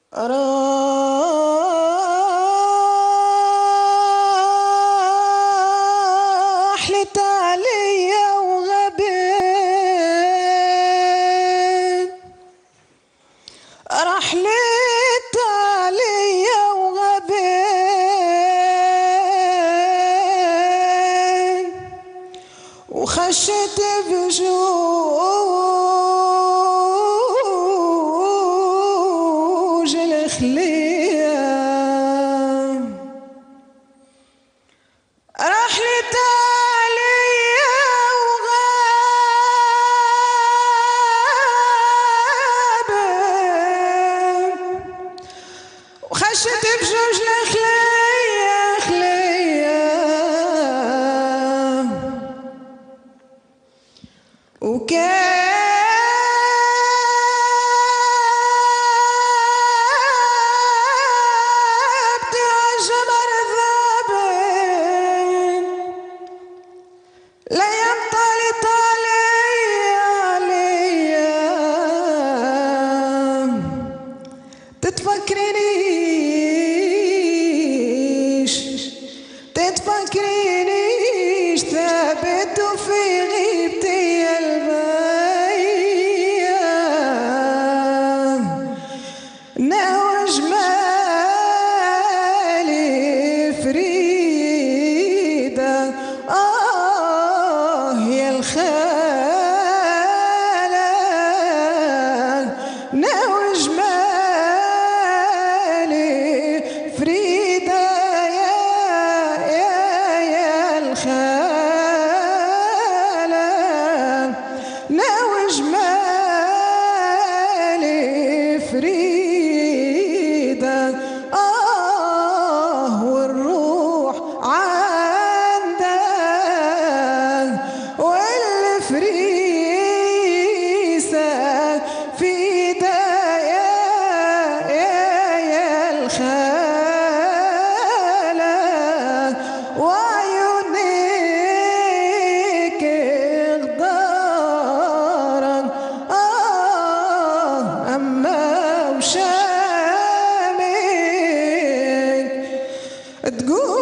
راح لتالية وغبن، راح لتالية وغبن، وخشت بجوج الخلية، راح لتالية وغابن، وخشت بجوج الخلية خلية، وكان تتفكرينيش ثابت في غيبتي البيان، ناوى جمالي فريدة يا الخالة، ناوى جمالي فريدة ناوى جمالي فريدة والروح عندك والفريسة في يا الخالة، وعيونيك غدارا أما وشامك تقول